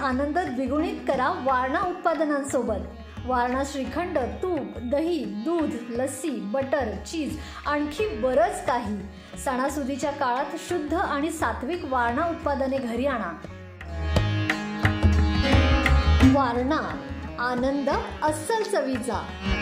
आनंद द्विगुणित करा वारणा उत्पादनांसोबत। वारणा श्रीखंड, तूप, दही, दूध, लस्सी, बटर, चीज आणखी बरंच काही। सणासुदीच्या काळात शुद्ध आणि सात्विक वारणा उत्पादने घरी आणा। वारणा, आनंद अस्सल चवीचा।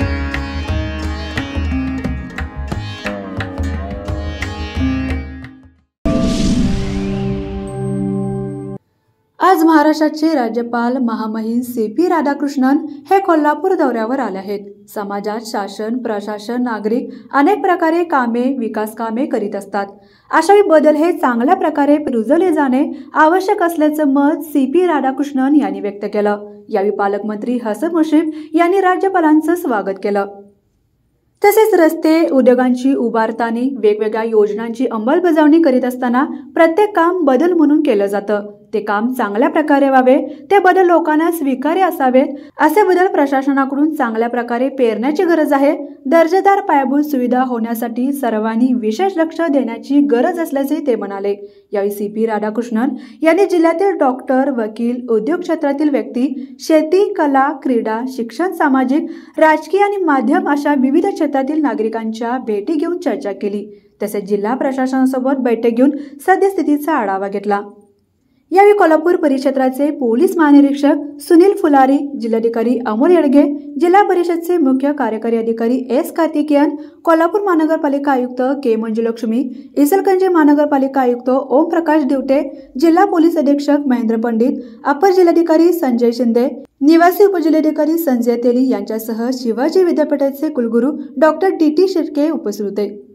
आज महाराष्ट्राचे राज्यपाल महामहिम सी.पी. राधाकृष्णन हे कोल्हापूर दौऱ्यावर आले आहेत। समाजात शासन, प्रशासन, नागरिक अनेक प्रकारे कामे, विकास कामे करीत असतात। अशावेळी बदल हे चांगल्या प्रकारे रुजवले जाणे आवश्यक असल्याचं मत सी.पी. राधाकृष्णन यांनी व्यक्त केलं। यावेळी पालकमंत्री हसन मुश्रीफ यांनी राज्यपालांचं स्वागत केलं। तसेच रस्ते, उद्योगांची उभारताना वेगवेगळ्या योजनांची अंमलबजावणी करीत असताना प्रत्येक काम बदल म्हणून केलं जातं। ते काम चांगल्या प्रकारे व्हावे, ते बदल लोकांना स्वीकार्य असावेत, असे बदल प्रशासनाकडून चांगल्या प्रकारे पेरण्याची गरज आहे। दर्जेदार पायाभूत सुविधा होण्यासाठी सर्वांनी विशेष लक्ष देण्याची गरज असल्याचे ते म्हणाले। यावेळी सी.पी. राधाकृष्णन यांनी जिल्ह्यातील डॉक्टर, वकील, उद्योग क्षेत्रातील व्यक्ती, शेती, कला, क्रीडा, शिक्षण, सामाजिक, राजकीय आणि माध्यम अशा विविध क्षेत्रातील नागरिकांच्या भेटी घेऊन चर्चा केली। तसेच जिल्हा प्रशासनासोबत बैठक घेऊन सद्यस्थितीचा आढावा घेतला। यावेळी कोल्हापूर परिक्षेत्राचे पोलीस महानिरीक्षक सुनील फुलारी, जिल्हाधिकारी अमोल येडगे, जिल्हा परिषदचे मुख्य कार्यकारी अधिकारी एस. कार्तिकेयन, कोल्हापूर महानगरपालिका आयुक्त के. मंजुलक्ष्मी, इचलकरंजी महानगरपालिका आयुक्त ओम प्रकाश दिवटे, जिल्हा पोलीस अधीक्षक महेंद्र पंडित, अपर जिल्हाधिकारी संजय शिंदे, निवासी उपजिल्हाधिकारी संजय तेली यांच्यासह शिवाजी विद्यापीठाचे कुलगुरू डॉक्टर डी.टी. शिर्के उपस्थित होते।